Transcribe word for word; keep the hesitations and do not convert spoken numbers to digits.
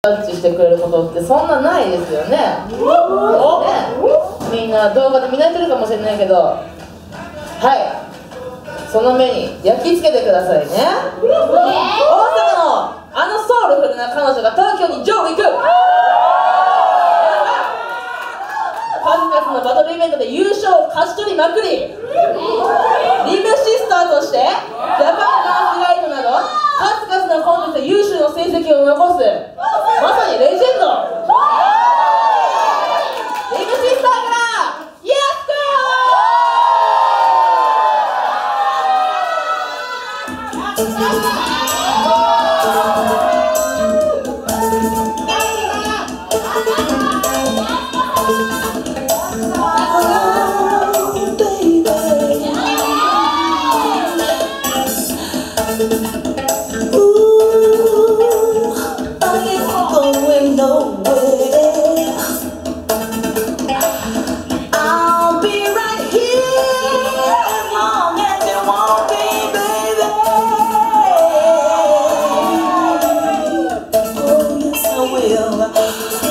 タッチしてくれることってそんなないですよね。ね、みんな動画で見慣れてるかもしれないけど、はい、その目に焼き付けてくださいね。大阪のあのソウルフルな彼女が東京に上陸。数々のバトルイベントで優勝を勝ち取りまくり、リムシスターとしてジャパンダンスライトなど数々のコンテストで優秀な成績を残す、まさにレジェンド。リムシスターからイエスコー。Will